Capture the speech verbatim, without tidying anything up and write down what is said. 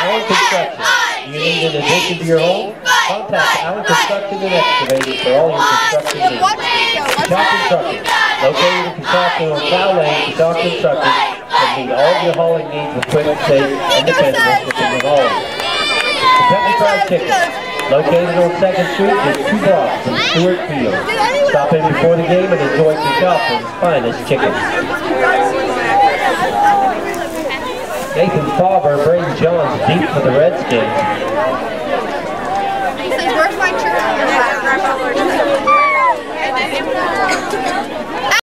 Allen Construction. Do you need an addition to your home? Contact Allen Construction and Excavating for all your construction needs. Coshocton Trucking. Located in Coshocton on Plow Lane, Coshocton Trucking can meet all of your hauling needs with quick, safe, and dependable shipping and hauling. Kentucky Fried Chicken. Located on second street just two blocks from Stewart Field. Stop in before the game and enjoy Coshocton's finest chicken. Nathan Faber brings John's deep for the Redskins. He says, where's my church?